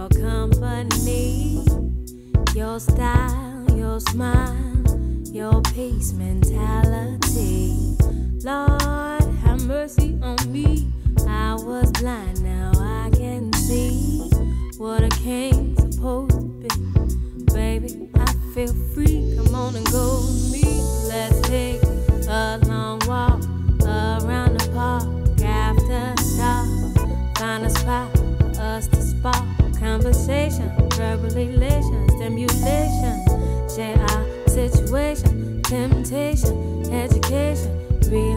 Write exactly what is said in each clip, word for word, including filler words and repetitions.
your company, your style, your smile, your peace mentality. Lord, have mercy on me. I was blind, now I can see what a king's supposed to be. Baby, I feel free. Come on and go with me. Let's take a long walk around the park after dark. Find a spot for us to spark conversation, verbal elation, stimulation. Share our situation, temptation, education,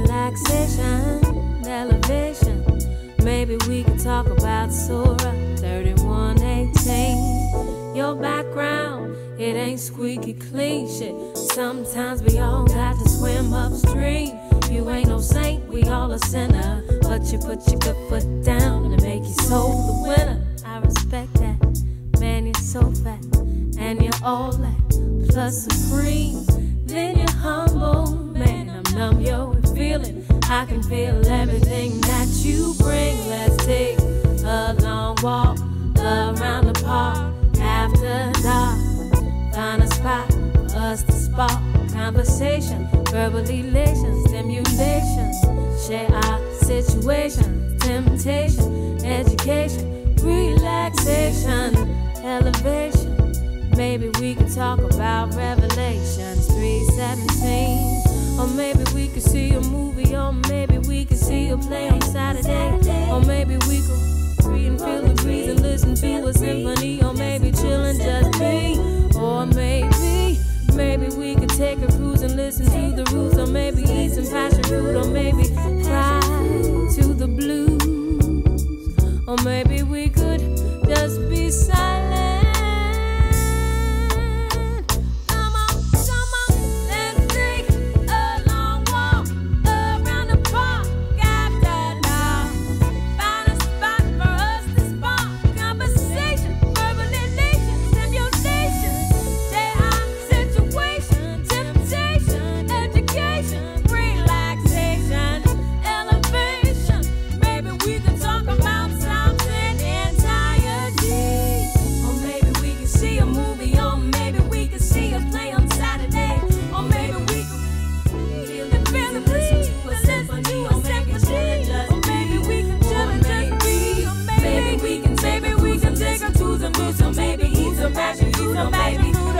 relaxation, elevation. Maybe we could talk about Surah thirty-one eighteen. Your background, it ain't squeaky clean shit. Sometimes we all got to swim upstream. You ain't no saint, we all a sinner. But you put your good foot down and make your soul the winner. I respect that, man, you're so fat. And you're all that, plus supreme. Then you're humble, man, I'm numb, yo, with feeling. I can feel everything that you bring. Let's take a long walk around the park after dark. Find a spot for us to spark conversation, verbal elation, stimulation. Share our situation, temptation, education, relaxation, elevation. Maybe we could talk about Revelations three seventeen. Or maybe we could see a movie, or maybe we could see a play on Saturday. Or maybe we could read and feel the breeze and listen to a symphony. Or maybe chill and just be. Or maybe, maybe we could take a cruise and listen to the roots. Or maybe eat some passion fruit. Or maybe cry to the blues. Or maybe we could just be silent. Maybe, maybe, maybe we can take her to the moon, so maybe eat some passion, you know, maybe.